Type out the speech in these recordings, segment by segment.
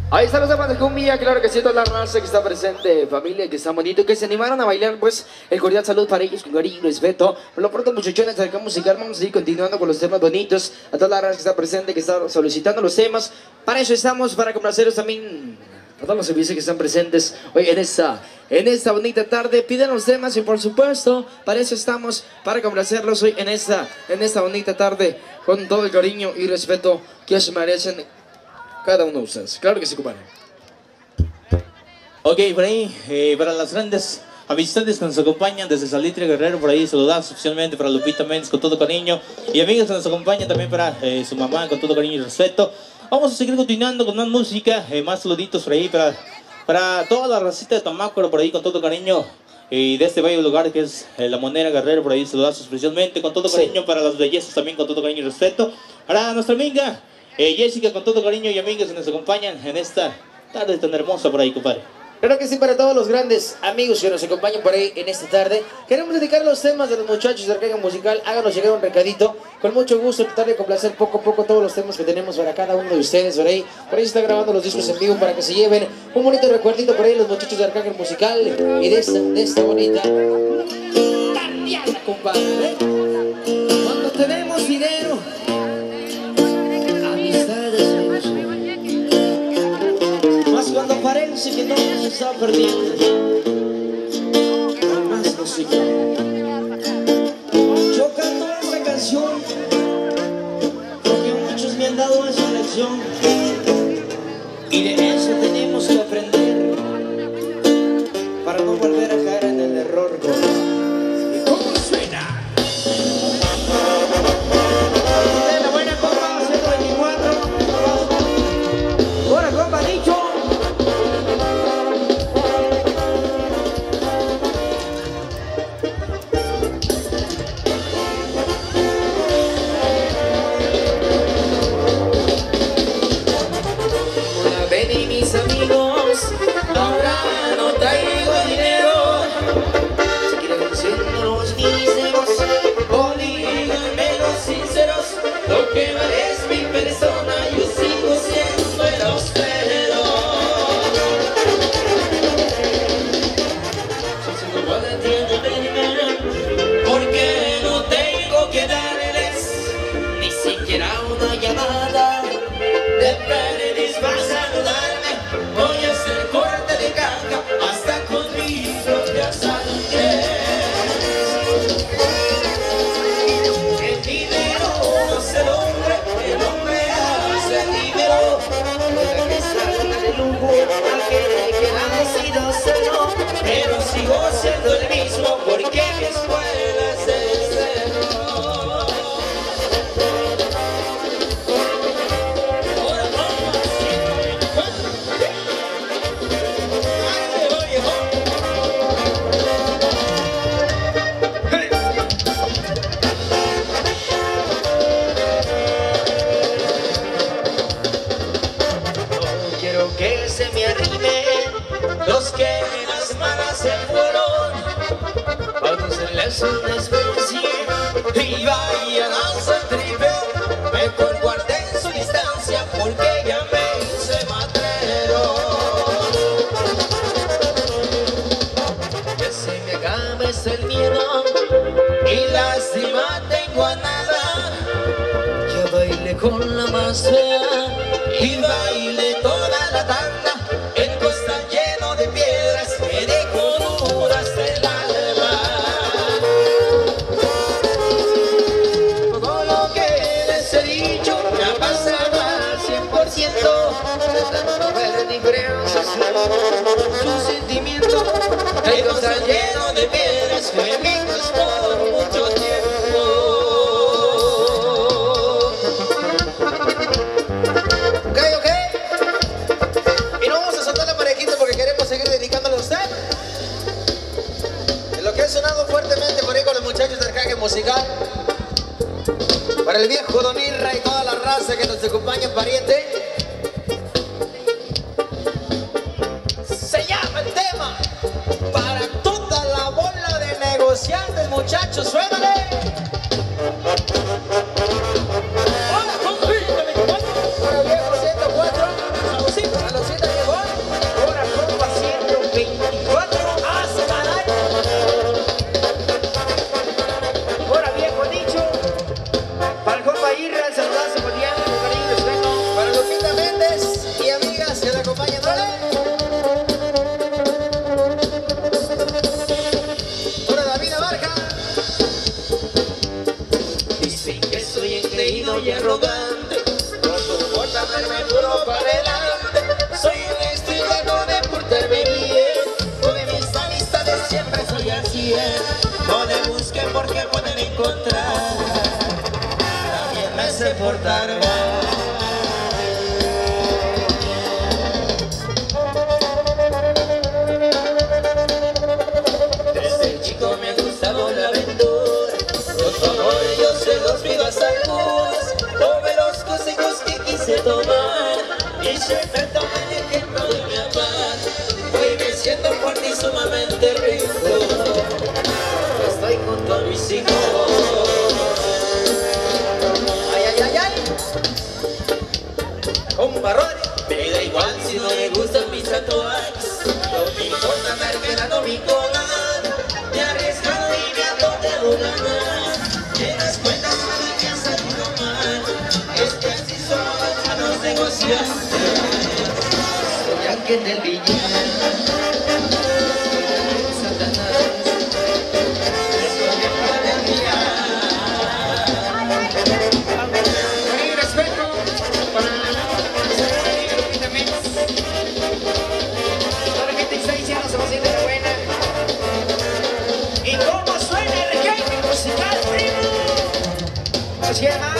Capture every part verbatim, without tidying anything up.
Ahí están los demás de cumbia, claro que sí, toda la raza que está presente, familia que está bonito, que se animaron a bailar, pues el cordial salud para ellos con cariño y respeto. Por lo pronto, muchachones, de acá musical, vamos a ir continuando con los temas bonitos. A toda la raza que está presente, que está solicitando los temas. Para eso estamos, para complaceros también a todos los servicios que están presentes hoy en esta, en esta bonita tarde. Piden los temas y por supuesto, para eso estamos, para complacerlos hoy en esta, en esta bonita tarde, con todo el cariño y respeto que se merecen cada uno de ustedes. Claro que sí, compadre. Ok, por ahí, eh, para las grandes amistades que nos acompañan desde Salitre Guerrero, por ahí saludamos oficialmente para Lupita Méndez con todo cariño. Y amigos que nos acompañan también para eh, su mamá con todo cariño y respeto. Vamos a seguir continuando con más música, eh, más saluditos por ahí para, para toda la racita de Tamácoro por ahí con todo cariño. Y de este bello lugar que es eh, La Monera Guerrero, por ahí saludamos especialmente con todo cariño, sí. Para las bellezas también con todo cariño y respeto. Para nuestra amiga Eh, Jessica, con todo cariño y amigos que nos acompañan en esta tarde tan hermosa por ahí, compadre. Claro que sí, para todos los grandes amigos que nos acompañan por ahí en esta tarde. Queremos dedicar los temas de los muchachos de Arcaiga Musical. Háganos llegar un recadito. Con mucho gusto, tratar de complacer poco a poco todos los temas que tenemos para cada uno de ustedes por ahí. Por ahí se está grabando los discos en vivo para que se lleven un bonito recuerdito por ahí los muchachos de Arcaiga Musical. Y de esta, de esta bonita tardeada, compadre. Cuando tenemos dinero, cuando parece que todo se está perdiendo, hay más música. Yo canto esta canción porque muchos me han dado esa lección y de eso tenemos que aprender para no volver a caer en el error. ¿Y cómo suena? De la buena compa ciento veinticuatro. Ahora compa dicho. Pero sigo siendo el mismo porque mi escuela es el cero. Ahora vamos, no quiero que se me arrime los que las malas se fueron, cuando se les una especie y vayan a su tripe, mejor guarden su distancia porque ya me hice matrero. Que se me acabe es el miedo y lástima tengo a nada. Ya bailé con la más fea y bailé toda la tanda. Su sentimiento, el costal lleno de piedras, fue amigos por mucho tiempo. Ok, ok. Y no vamos a soltar la parejita porque queremos seguir dedicándole a usted. En lo que ha sonado fuertemente por ahí con los muchachos del Arcaiga Musical. Para el viejo Don Irra y toda la raza que nos acompaña, pariente. Muchachos, suénale. Hola, con viejo ciento cuatro, a los ciento portar mal. Desde chico me ha gustado la aventura, los amores yo se los pido a algunos. Tomé los consejos que quise tomar y siempre tomé el ejemplo de mi amar. Hoy me siento fuerte y sumamente rico, estoy junto a mis hijos. Ay, ay, ay, ay. Con barrón, me da igual si no le gustan mis tatuajes. No me importa andar quedando mi collar. Me he arriesgado y me ha tocado ganar. En las cuentas nada me ha salido mal. Es que así son los malos negociantes. Soy aquí en el billar. Satanás. Estoy en panadería. Mi respeto para toda la gente que está diciendo se va a sentir buena. ¿Y cómo suena el game musical, primo? Así es más.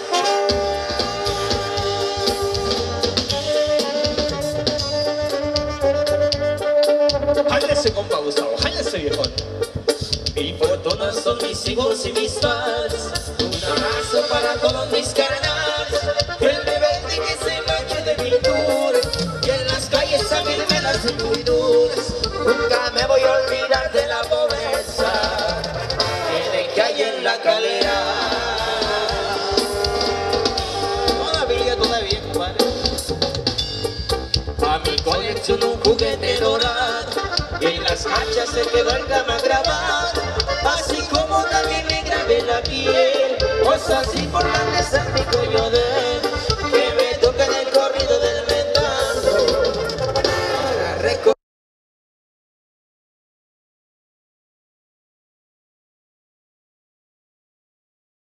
Jálese, compa Gustavo, jálese, viejón. Mi fortuna son mis hijos y mis fans. Un abrazo para todos mis canales. El rebelde que se manche de mi tour. Y en las calles a mí me las muy duras. Nunca me voy a olvidar de la pobreza que dejé ahí en la calera. Todavía, todavía, compadre. A mi colección un juguete dorado. Y en las cachas se quedó el gama grabado. Así como también me grabé la piel. Cosas importantes en mi cuello de